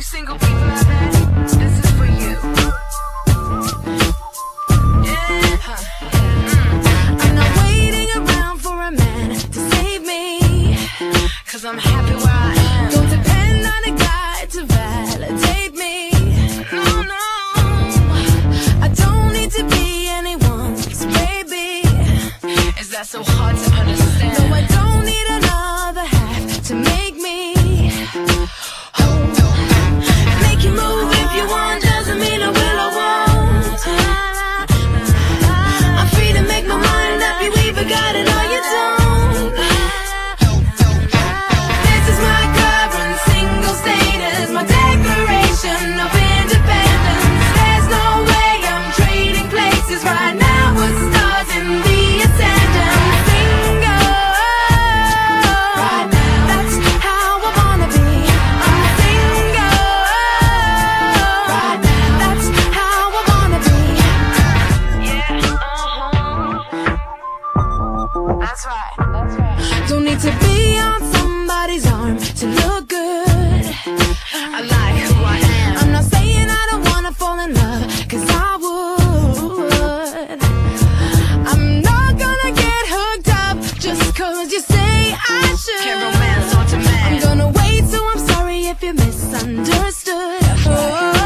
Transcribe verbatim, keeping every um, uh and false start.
you single people out there, this is for you. Yeah. Huh. I'm not waiting around for a man to save me, cause I'm happy where I am. Don't depend on a guy to validate me. No, no, I don't need to be anyone's baby. Is that so hard to understand? No, I don't need another half to make me. Make you move if you want, doesn't mean I will or won't. I'm free to make my mind up, you either got it or you don't. This is my current single status, my declaration of independence. There's no way I'm trading places right now with stars in the ascendant. Single, right now, that's how I wanna be. I'm single, right now, that's how I wanna be. Yeah, uh-huh. That's right, that's right. Don't need to be on somebody's arm to look good. I like who I am. I'm not saying I don't wanna fall in love, cause I would. I'm not gonna get hooked up just cause you say I should. Can't romance on demand. I'm gonna wait, so I'm sorry if you misunderstood. Oh.